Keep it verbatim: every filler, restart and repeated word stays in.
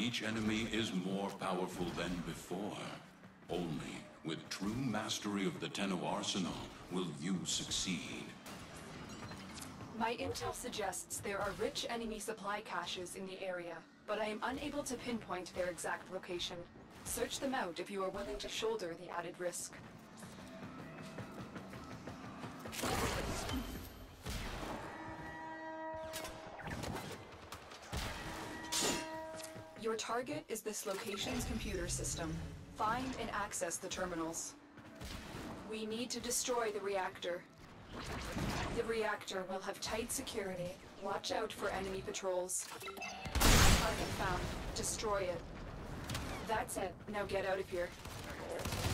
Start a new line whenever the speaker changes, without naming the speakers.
Each enemy is more powerful than before. Only with true mastery of the Tenno arsenal will you succeed.
My intel suggests there are rich enemy supply caches in the area, but I am unable to pinpoint their exact location. Search them out if you are willing to shoulder the added risk. Your target is this location's computer system. Find and access the terminals. We need to destroy the reactor. The reactor will have tight security. Watch out for enemy patrols. Target found. Destroy it. That's it. Now get out of here.